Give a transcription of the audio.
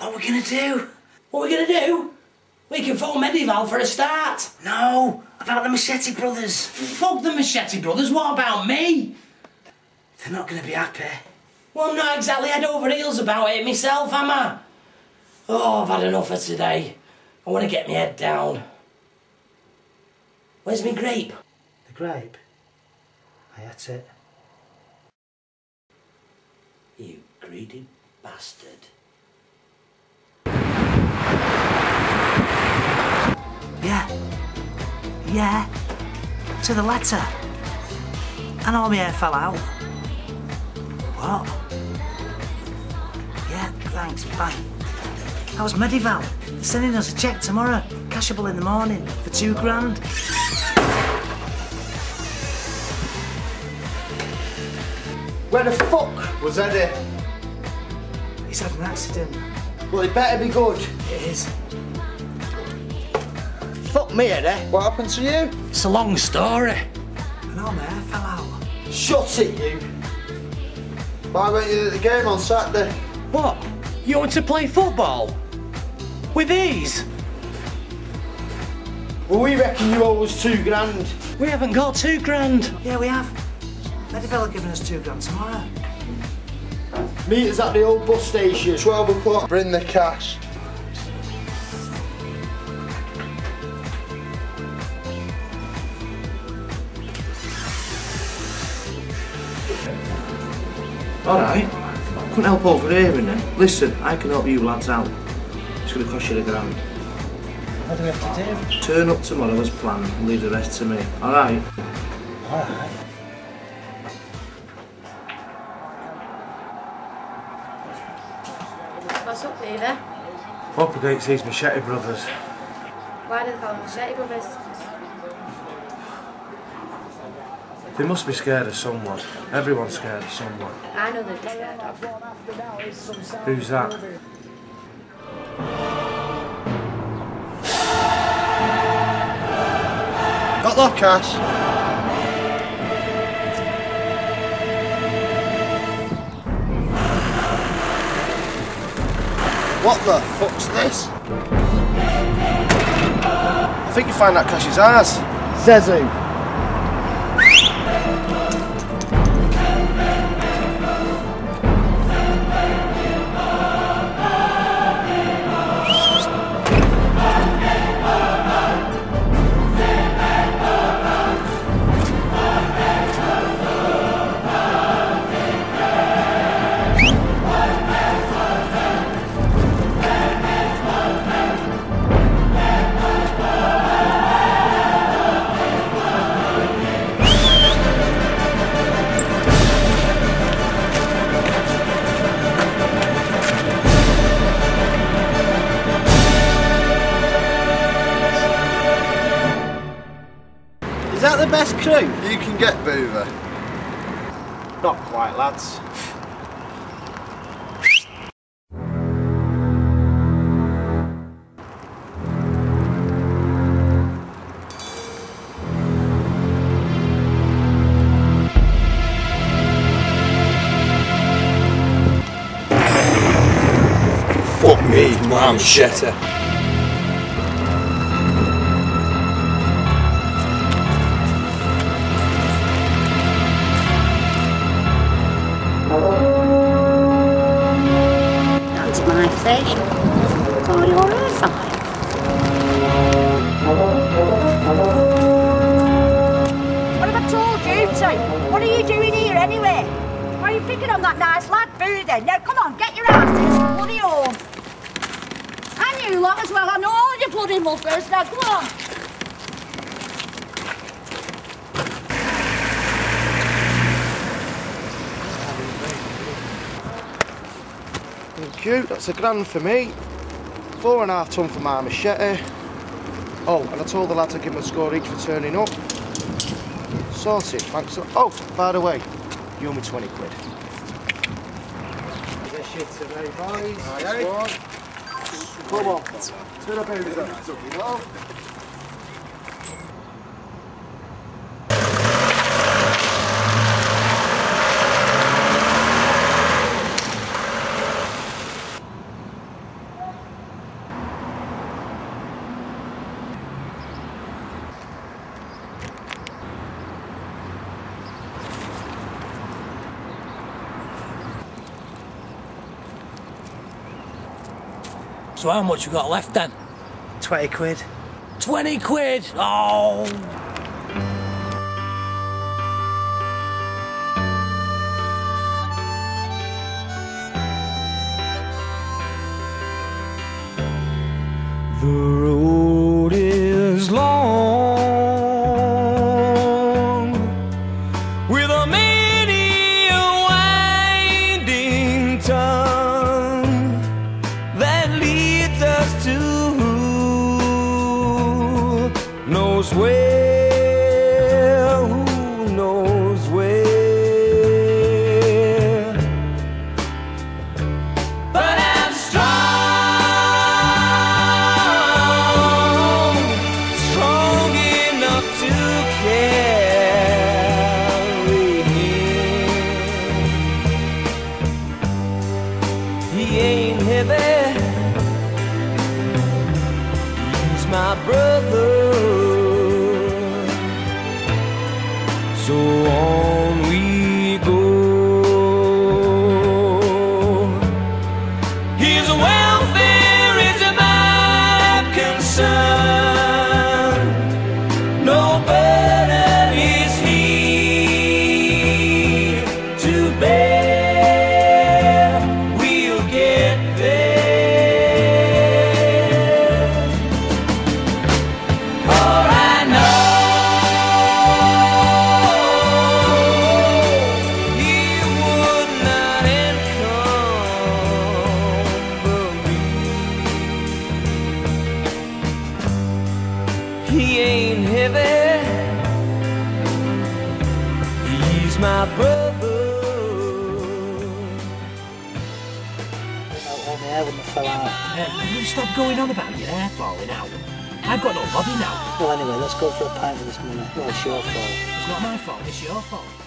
What are we going to do? What are we going to do? We can phone Medival for a start. No, about the Machete brothers. Fuck the Machete brothers, what about me? They're not going to be happy. Well, I'm not exactly head over heels about it myself, am I? Oh, I've had enough for today. I want to get my head down. Where's my grape? The grape? I ate it. You greedy bastard. Yeah, to the letter. And all my hair fell out. What? Yeah, thanks, bye. That was Medival. They're sending us a cheque tomorrow, cashable in the morning, for £2 grand. Where the fuck was Eddie? He's had an accident. Well, it better be good. It is. Fuck me, Eddie. What happened to you? It's a long story. And all my hair fell out. Shut it, you. Why weren't you at the game on Saturday? What? You want to play football? With these? Well, we reckon you owe us £2 grand. We haven't got £2 grand. Yeah, we have. Medival are giving us £2 grand tomorrow. Meet us at the old bus station, 12 o'clock. Bring the cash. Alright. Couldn't help overhearing then. Listen, I can help you lads out. It's going to cost you £1 grand. What do we have to do? Turn up tomorrow as planned and leave the rest to me. Alright? Alright. What's up, David? Up against these Machete brothers. Why do they call them Machete brothers? They must be scared of someone. Everyone's scared of someone. I know they'd be scared of. Who's that? Got the cash. What the fuck's this? I think you find that cash is ours. Says who? Is that the best crew you can get, Boover? Not quite, lads. Fuck me, I'm Machete. That's my fish. Call your fire. What have I told you to? What are you doing here anyway? Why are you picking on that nice lad, Boo then? Now come on, get your asses bloody home. And you lot as well, I know all you bloody muggers. Now come on. Thank you, that's £1 grand for me. 4.5 ton for my Machete. Oh, and I told the lad to give him a score each for turning up. Sorted, thanks. Oh, by the way, you owe me 20 quid. Get shit today, boys. Aye. Come on. Turn up over. So how much you got left then? 20 quid. 20 quid? Oh! The road is long, with a many a winding tongue that leads us to who knows where, who knows where. But I'm strong. He ain't heavy, he's my brother. So on we go. His welfare is my concern. No burden is he to bear. He ain't heavy, he's my brother. All my hair wouldn't have fell out. Will you stop going on about your hair falling out? I've got no body now. Well, anyway, let's go for a pint with this money. Well, it's your fault. It's not my fault, it's your fault.